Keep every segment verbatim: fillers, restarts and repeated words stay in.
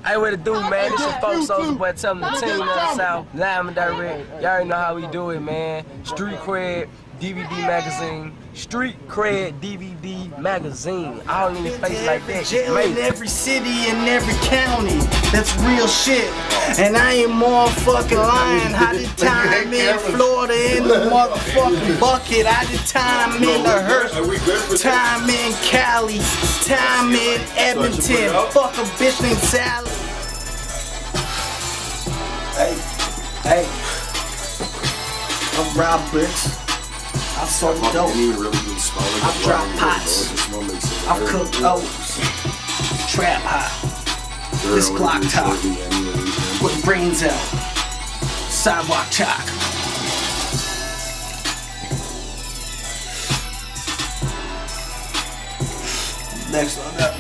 Hey, what it do, man? This is Folk Soldier Boy, tell them the team of the South, live and direct. Y'all already know how we do it, man. Street Cred, D V D magazine. Street Cred, D V D magazine. All in the face like that. Jail in every city and every county. That's real shit. And I ain't motherfucking lying. I did time in Florida in the motherfucking bucket. I did time in the hearse. Time in Cali. Time in Edmonton. Fuck a bitch named Sally. Hey, hey. I'm rob bricks. I sold dope. I drop pots. I cook O's. Trap hot. This Glock top. With brains out. Sidewalk chalk. Next one up.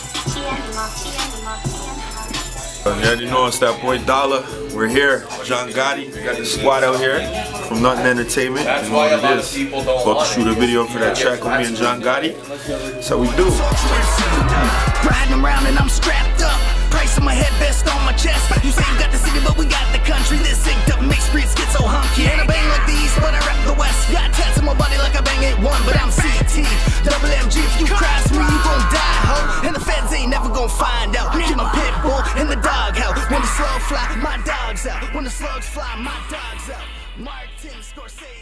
You already know it's that boy Dolla. We're here, John Gotti. We got the squad out here from Nothing Entertainment. You know what it is. About to shoot a video for that track with me and John Gotti. That's how we do. Riding around and I'm strapped up. Price on my head, vest on my chest. You say you got the city, but we got the country. This synced up, make streets get so hunky. Ain't I bang like the East, but I rap the West. Got tats on my body like I bang eight one, but I'm C T. Double M G, if you cross me, you gon' die, ho. And the feds ain't never gon' find out. Get my pit bull in the doghouse. When the slow fly, my dog's out. When the slugs fly, my dog's out. Martin Scorsese.